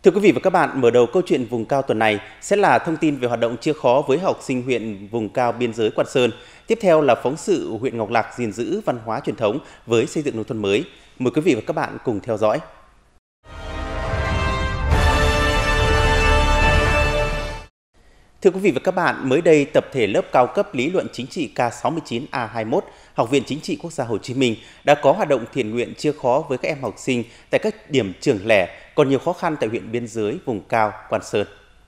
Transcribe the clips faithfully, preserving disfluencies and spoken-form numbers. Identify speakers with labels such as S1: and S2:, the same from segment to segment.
S1: Thưa quý vị và các bạn, mở đầu câu chuyện vùng cao tuần này sẽ là thông tin về hoạt động chia khó với học sinh huyện vùng cao biên giới Quan Sơn. Tiếp theo là phóng sự huyện Ngọc Lặc gìn giữ văn hóa truyền thống với xây dựng nông thôn mới. Mời quý vị và các bạn cùng theo dõi. Thưa quý vị và các bạn, mới đây tập thể lớp cao cấp lý luận chính trị K sáu mươi chín A hai mươi mốt, Học viện Chính trị Quốc gia Hồ Chí Minh đã có hoạt động thiện nguyện chia khó với các em học sinh tại các điểm trường lẻ còn nhiều khó khăn tại huyện biên giới vùng cao Quan Sơn.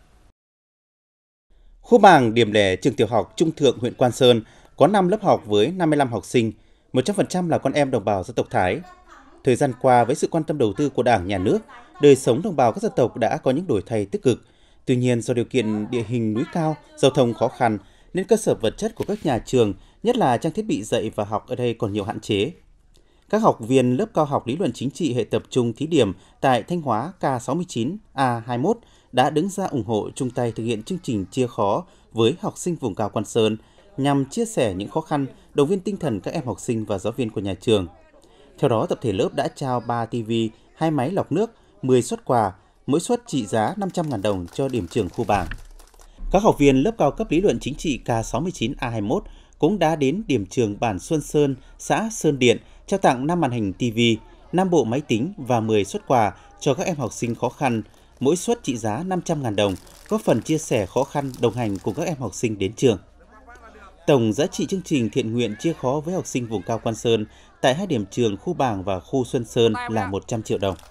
S1: Khu Bàng, điểm lẻ trường tiểu học Trung Thượng huyện Quan Sơn có năm lớp học với năm mươi lăm học sinh, một trăm phần trăm là con em đồng bào dân tộc Thái. Thời gian qua, với sự quan tâm đầu tư của Đảng, Nhà nước, đời sống đồng bào các dân tộc đã có những đổi thay tích cực. Tuy nhiên, do điều kiện địa hình núi cao, giao thông khó khăn, nên cơ sở vật chất của các nhà trường, nhất là trang thiết bị dạy và học ở đây còn nhiều hạn chế. Các học viên lớp cao học lý luận chính trị hệ tập trung thí điểm tại Thanh Hóa K sáu mươi chín A hai mươi mốt đã đứng ra ủng hộ chung tay thực hiện chương trình chia khó với học sinh vùng cao Quan Sơn nhằm chia sẻ những khó khăn, động viên tinh thần các em học sinh và giáo viên của nhà trường. Theo đó, tập thể lớp đã trao ba ti vi, hai máy lọc nước, mười suất quà, mỗi suất trị giá năm trăm nghìn đồng cho điểm trường Khu Bàng. Các học viên lớp cao cấp lý luận chính trị K sáu mươi chín A hai mươi mốt cũng đã đến điểm trường bản Xuân Sơn, xã Sơn Điện, trao tặng năm màn hình ti vi, năm bộ máy tính và mười suất quà cho các em học sinh khó khăn, mỗi suất trị giá năm trăm nghìn đồng, góp phần chia sẻ khó khăn đồng hành cùng các em học sinh đến trường. Tổng giá trị chương trình thiện nguyện chia khó với học sinh vùng cao Quan Sơn tại hai điểm trường Khu Bàng và khu Xuân Sơn là một trăm triệu đồng.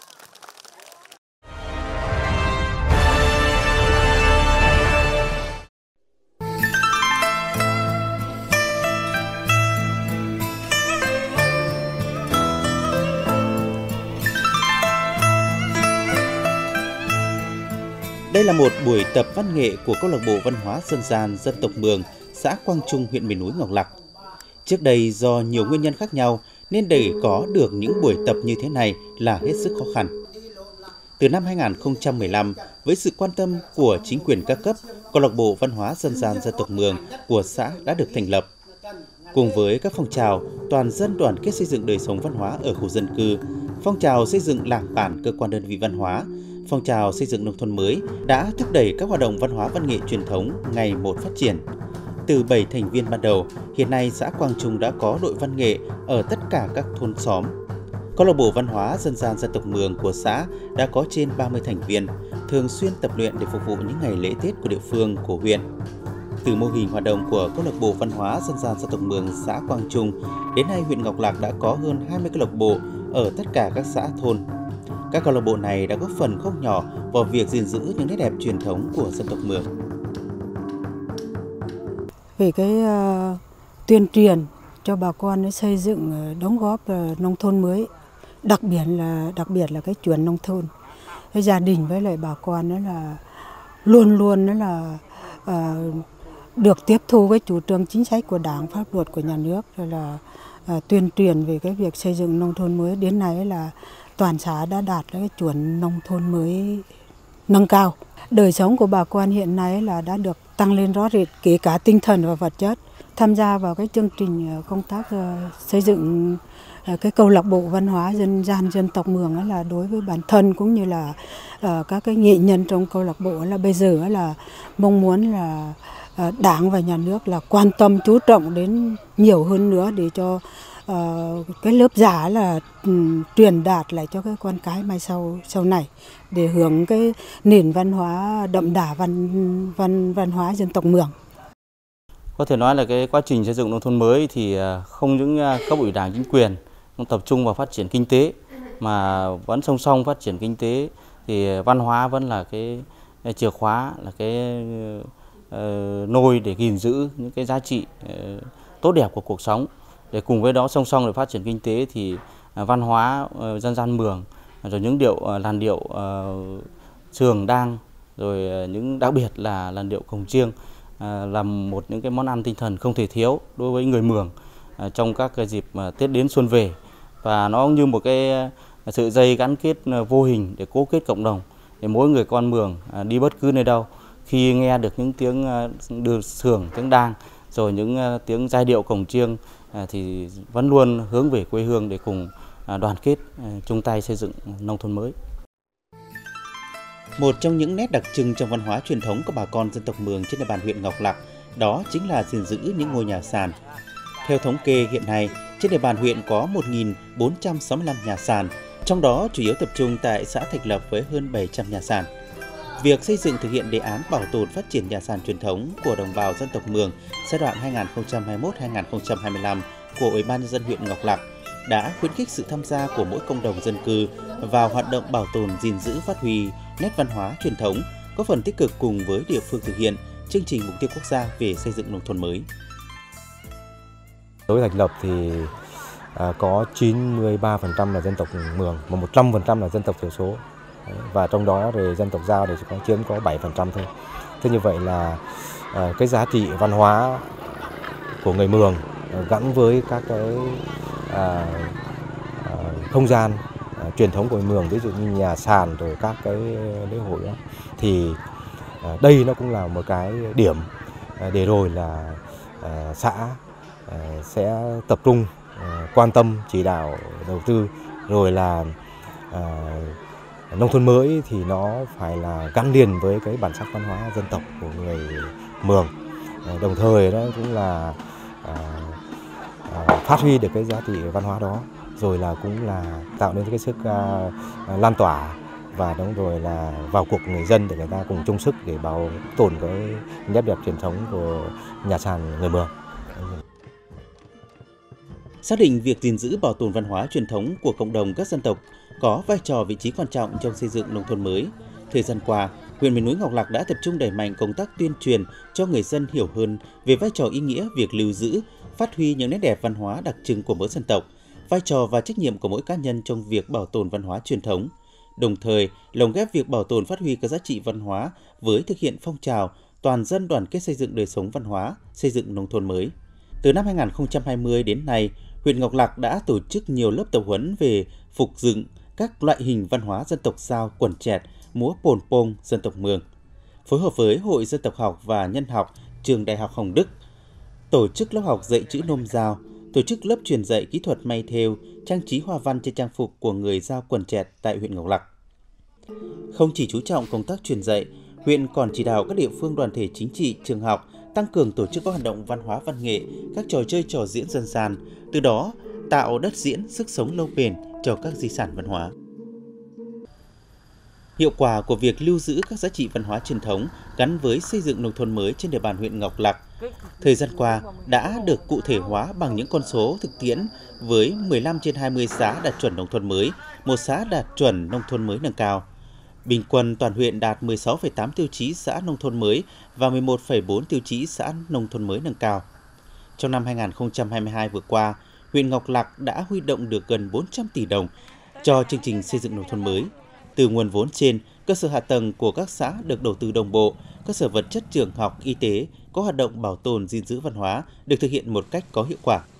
S1: Đây là một buổi tập văn nghệ của câu lạc bộ văn hóa dân gian dân tộc Mường, xã Quang Trung, huyện miền núi Ngọc Lặc. Trước đây do nhiều nguyên nhân khác nhau nên để có được những buổi tập như thế này là hết sức khó khăn. Từ năm hai nghìn không trăm mười lăm, với sự quan tâm của chính quyền các cấp, câu lạc bộ văn hóa dân gian dân tộc Mường của xã đã được thành lập. Cùng với các phong trào toàn dân đoàn kết xây dựng đời sống văn hóa ở khu dân cư, phong trào xây dựng làng bản cơ quan đơn vị văn hóa, phong trào xây dựng nông thôn mới đã thúc đẩy các hoạt động văn hóa văn nghệ truyền thống ngày một phát triển. Từ bảy thành viên ban đầu, hiện nay xã Quang Trung đã có đội văn nghệ ở tất cả các thôn xóm. Câu lạc bộ văn hóa dân gian dân tộc Mường của xã đã có trên ba mươi thành viên, thường xuyên tập luyện để phục vụ những ngày lễ Tết của địa phương, của huyện. Từ mô hình hoạt động của câu lạc bộ văn hóa dân gian dân tộc Mường xã Quang Trung, đến nay huyện Ngọc Lặc đã có hơn hai mươi câu lạc bộ ở tất cả các xã thôn. Các câu lạc bộ này đã góp phần không nhỏ vào việc gìn giữ những nét đẹp truyền thống của dân tộc Mường.
S2: Về cái uh, tuyên truyền cho bà con để xây dựng uh, đóng góp uh, nông thôn mới, đặc biệt là đặc biệt là cái chuyển nông thôn. Cái gia đình với lại bà con đó là luôn luôn đó là uh, được tiếp thu cái chủ trương chính sách của Đảng, pháp luật của nhà nước, rồi là uh, tuyên truyền về cái việc xây dựng nông thôn mới. Đến nay là toàn xã đã đạt cái chuẩn nông thôn mới nâng cao. Đời sống của bà con hiện nay là đã được tăng lên rõ rệt, kể cả tinh thần và vật chất. Tham gia vào cái chương trình công tác xây dựng cái câu lạc bộ văn hóa dân gian dân tộc Mường là đối với bản thân cũng như là các cái nghệ nhân trong câu lạc bộ là bây giờ là mong muốn là Đảng và nhà nước là quan tâm chú trọng đến nhiều hơn nữa để cho Uh, cái lớp giả là um, truyền đạt lại cho cái con cái mai sau sau này để hưởng cái nền văn hóa đậm đà văn văn văn hóa dân tộc Mường.
S3: Có thể nói là cái quá trình xây dựng nông thôn mới thì không những cấp ủy Đảng, chính quyền không tập trung vào phát triển kinh tế mà vẫn song song phát triển kinh tế thì văn hóa vẫn là cái, cái chìa khóa, là cái uh, nôi để gìn giữ những cái giá trị uh, tốt đẹp của cuộc sống. Để cùng với đó song song để phát triển kinh tế thì văn hóa dân gian Mường, rồi những điệu làn điệu uh, Sường Đang, rồi những đặc biệt là làn điệu cồng chiêng uh, là một những cái món ăn tinh thần không thể thiếu đối với người Mường uh, trong các cái dịp uh, Tết đến xuân về, và nó như một cái uh, sự dây gắn kết uh, vô hình để cố kết cộng đồng, để mỗi người con Mường uh, đi bất cứ nơi đâu khi nghe được những tiếng uh, đưa Sường, tiếng Đang, rồi những uh, tiếng giai điệu cồng chiêng thì vẫn luôn hướng về quê hương để cùng đoàn kết chung tay xây dựng nông thôn mới.
S1: Một trong những nét đặc trưng trong văn hóa truyền thống của bà con dân tộc Mường trên địa bàn huyện Ngọc Lặc đó chính là gìn giữ những ngôi nhà sàn. Theo thống kê hiện nay, trên địa bàn huyện có một nghìn bốn trăm sáu mươi lăm nhà sàn, trong đó chủ yếu tập trung tại xã Thạch Lập với hơn bảy trăm nhà sàn. Việc xây dựng thực hiện đề án bảo tồn phát triển nhà sàn truyền thống của đồng bào dân tộc Mường giai đoạn hai nghìn không trăm hai mươi mốt đến hai nghìn không trăm hai mươi lăm của Ủy ban nhân dân huyện Ngọc Lặc đã khuyến khích sự tham gia của mỗi cộng đồng dân cư vào hoạt động bảo tồn, gìn giữ, phát huy nét văn hóa truyền thống, góp phần tích cực cùng với địa phương thực hiện chương trình mục tiêu quốc gia về xây dựng nông thôn mới.
S4: Đối với Thạch Lập thì à, có chín mươi ba phần trăm là dân tộc Mường và một trăm phần trăm là dân tộc thiểu số. Và trong đó thì dân tộc Dao thì chỉ có chiếm có bảy phần trăm thôi. Thế như vậy là à, cái giá trị văn hóa của người Mường à, gắn với các cái à, à, không gian à, truyền thống của người Mường, ví dụ như nhà sàn rồi các cái lễ hội đó, thì à, đây nó cũng là một cái điểm à, để rồi là à, xã à, sẽ tập trung à, quan tâm chỉ đạo đầu tư, rồi là à, nông thôn mới thì nó phải là gắn liền với cái bản sắc văn hóa dân tộc của người Mường, à, đồng thời đó cũng là à, à, phát huy được cái giá trị văn hóa đó, rồi là cũng là tạo nên cái sức à, lan tỏa và đồng rồi là vào cuộc người dân để người ta cùng chung sức để bảo tồn cái nét đẹp truyền thống của nhà sàn người Mường.
S1: Xác định việc gìn giữ bảo tồn văn hóa truyền thống của cộng đồng các dân tộc có vai trò vị trí quan trọng trong xây dựng nông thôn mới. Thời gian qua, huyện miền núi Ngọc Lặc đã tập trung đẩy mạnh công tác tuyên truyền cho người dân hiểu hơn về vai trò ý nghĩa việc lưu giữ, phát huy những nét đẹp văn hóa đặc trưng của mỗi dân tộc, vai trò và trách nhiệm của mỗi cá nhân trong việc bảo tồn văn hóa truyền thống. Đồng thời, lồng ghép việc bảo tồn phát huy các giá trị văn hóa với thực hiện phong trào toàn dân đoàn kết xây dựng đời sống văn hóa, xây dựng nông thôn mới. Từ năm hai nghìn không trăm hai mươi đến nay, huyện Ngọc Lặc đã tổ chức nhiều lớp tập huấn về phục dựng các loại hình văn hóa dân tộc Dao, quần chẹt, múa pồn pông dân tộc Mường. Phối hợp với Hội Dân tộc học và Nhân học Trường Đại học Hồng Đức, tổ chức lớp học dạy chữ nôm Dao, tổ chức lớp truyền dạy kỹ thuật may thêu, trang trí hoa văn trên trang phục của người Dao quần chẹt tại huyện Ngọc Lặc. Không chỉ chú trọng công tác truyền dạy, huyện còn chỉ đạo các địa phương, đoàn thể chính trị, trường học tăng cường tổ chức các hoạt động văn hóa văn nghệ, các trò chơi trò diễn dân gian, từ đó tạo đất diễn sức sống lâu bền cho các di sản văn hóa. Hiệu quả của việc lưu giữ các giá trị văn hóa truyền thống gắn với xây dựng nông thôn mới trên địa bàn huyện Ngọc Lặc thời gian qua đã được cụ thể hóa bằng những con số thực tiễn với mười lăm trên hai mươi xã đạt chuẩn nông thôn mới, một xã đạt chuẩn nông thôn mới nâng cao. Bình quân toàn huyện đạt mười sáu phẩy tám tiêu chí xã nông thôn mới và mười một phẩy bốn tiêu chí xã nông thôn mới nâng cao. Trong năm hai nghìn không trăm hai mươi hai vừa qua, huyện Ngọc Lặc đã huy động được gần bốn trăm tỷ đồng cho chương trình xây dựng nông thôn mới. Từ nguồn vốn trên, cơ sở hạ tầng của các xã được đầu tư đồng bộ, cơ sở vật chất trường học, y tế có hoạt động bảo tồn gìn giữ văn hóa được thực hiện một cách có hiệu quả.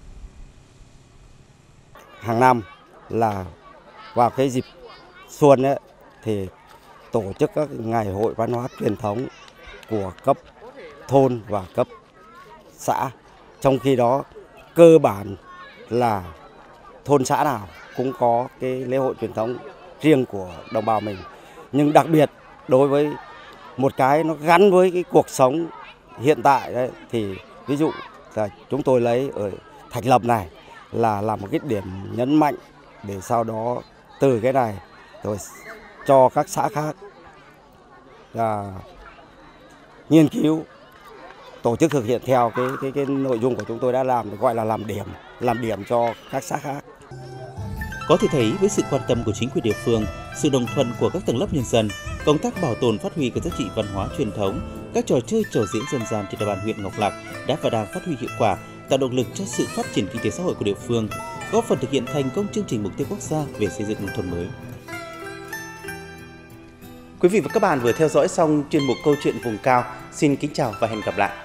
S5: Hàng năm là vào cái dịp xuân ấy, thì tổ chức các ngày hội văn hóa truyền thống của cấp thôn và cấp xã. Trong khi đó cơ bản là thôn xã nào cũng có cái lễ hội truyền thống riêng của đồng bào mình. Nhưng đặc biệt đối với một cái nó gắn với cái cuộc sống hiện tại đấy, thì ví dụ là chúng tôi lấy ở Thạch Lập này là làm một cái điểm nhấn mạnh để sau đó từ cái này rồi cho các xã khác là nghiên cứu tổ chức thực hiện theo cái cái cái nội dung của chúng tôi đã làm, gọi là làm điểm, làm điểm cho các xã khác.
S1: Có thể thấy với sự quan tâm của chính quyền địa phương, sự đồng thuận của các tầng lớp nhân dân, công tác bảo tồn phát huy các giá trị văn hóa truyền thống, các trò chơi trò diễn dân gian trên địa bàn huyện Ngọc Lặc đã và đang phát huy hiệu quả, tạo động lực cho sự phát triển kinh tế xã hội của địa phương, góp phần thực hiện thành công chương trình mục tiêu quốc gia về xây dựng nông thôn mới. Quý vị và các bạn vừa theo dõi xong chuyên mục Câu chuyện vùng cao. Xin kính chào và hẹn gặp lại.